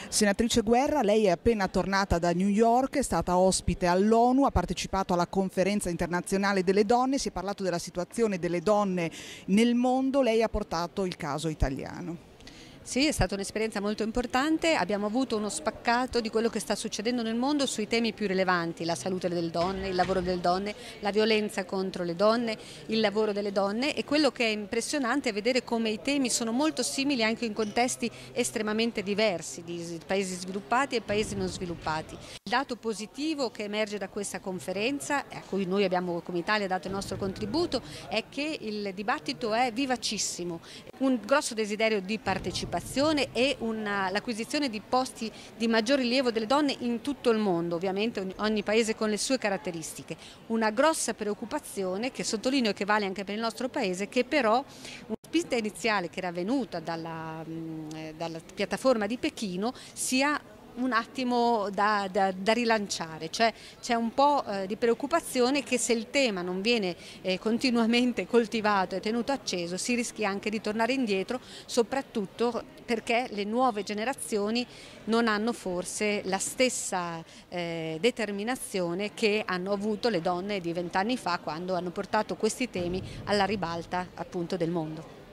Senatrice Guerra, lei è appena tornata da New York, è stata ospite all'ONU, ha partecipato alla conferenza internazionale delle donne, si è parlato della situazione delle donne nel mondo, lei ha portato il caso italiano. Sì, è stata un'esperienza molto importante, abbiamo avuto uno spaccato di quello che sta succedendo nel mondo sui temi più rilevanti, la salute delle donne, il lavoro delle donne, la violenza contro le donne, il lavoro delle donne, e quello che è impressionante è vedere come i temi sono molto simili anche in contesti estremamente diversi, di paesi sviluppati e paesi non sviluppati. Il dato positivo che emerge da questa conferenza, a cui noi abbiamo come Italia dato il nostro contributo, è che il dibattito è vivacissimo, un grosso desiderio di partecipazione e l'acquisizione di posti di maggior rilievo delle donne in tutto il mondo, ovviamente ogni paese con le sue caratteristiche. Una grossa preoccupazione che sottolineo e che vale anche per il nostro paese, che però una spinta iniziale che era venuta dalla piattaforma di Pechino sia un attimo da rilanciare, cioè c'è un po' di preoccupazione che se il tema non viene continuamente coltivato e tenuto acceso si rischi anche di tornare indietro, soprattutto perché le nuove generazioni non hanno forse la stessa determinazione che hanno avuto le donne di 20 anni fa, quando hanno portato questi temi alla ribalta appunto del mondo.